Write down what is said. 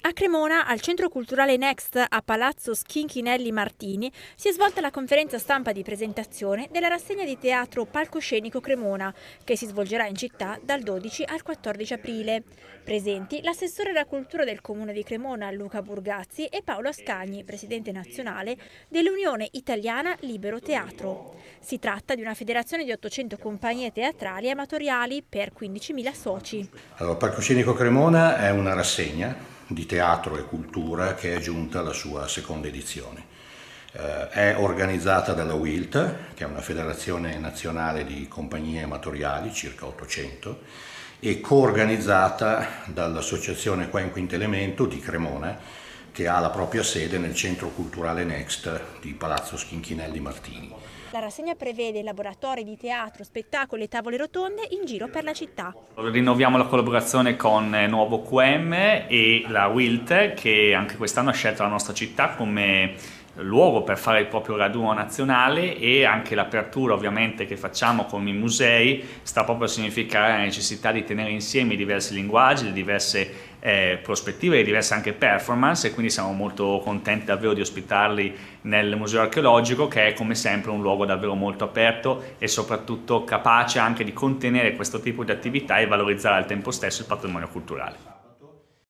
A Cremona, al Centro Culturale Next a Palazzo Schinchinelli Martini, si è svolta la conferenza stampa di presentazione della rassegna di teatro Palcoscenico Cremona, che si svolgerà in città dal 12 al 14 aprile. Presenti l'assessore alla cultura del Comune di Cremona Luca Burgazzi e Paolo Ascagni, presidente nazionale dell'Unione Italiana Libero Teatro. Si tratta di una federazione di 800 compagnie teatrali e amatoriali per 15.000 soci. Allora, Palcoscenico Cremona è una rassegna di teatro e cultura che è giunta alla sua seconda edizione. È organizzata dalla WILT, che è una federazione nazionale di compagnie amatoriali, circa 800, e coorganizzata dall'Associazione Qua in Quinto Elemento di Cremona, che ha la propria sede nel Centro Culturale Next di Palazzo Schinchinelli Martini. La rassegna prevede laboratori di teatro, spettacoli e tavole rotonde in giro per la città. Rinnoviamo la collaborazione con Nuovo QM e la WILT, che anche quest'anno ha scelto la nostra città come luogo per fare il proprio raduno nazionale, e anche l'apertura ovviamente che facciamo con i musei sta proprio a significare la necessità di tenere insieme i diversi linguaggi, le diverse prospettive, le diverse anche performance, e quindi siamo molto contenti davvero di ospitarli nel Museo Archeologico, che è come sempre un luogo davvero molto aperto e soprattutto capace anche di contenere questo tipo di attività e valorizzare al tempo stesso il patrimonio culturale.